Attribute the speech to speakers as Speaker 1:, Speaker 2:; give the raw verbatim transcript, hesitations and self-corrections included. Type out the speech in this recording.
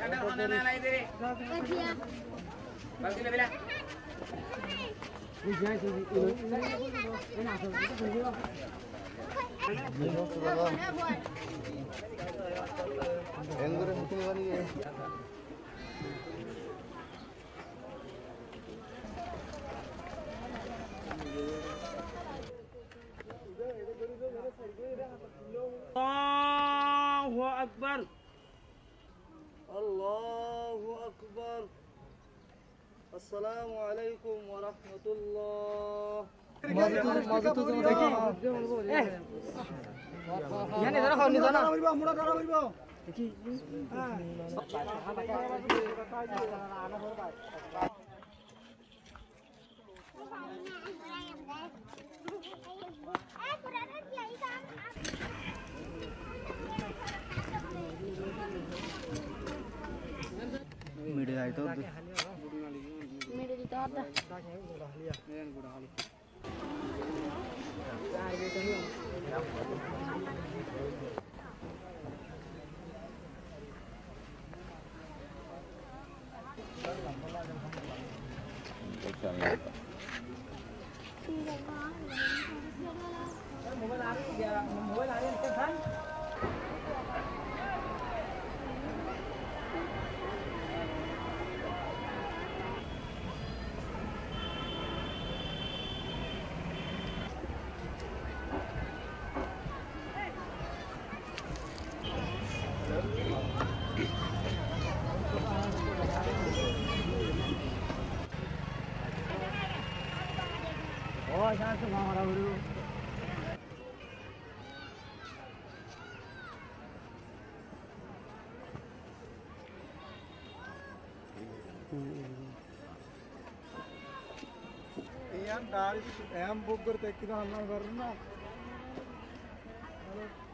Speaker 1: Allahu Akbar. Allahu Akbar. Assalamu alaikum wa rahmatullah. Yani dara khawni dana. Mura dara baribo. Ki. Media आइटो media दिता आता नेन गुड़ा हाली मोबाइल आ रही है मोबाइल आ रही है tension Oh, jangan semua orang dulu. Yang dari yang bogor teki dah halang karena.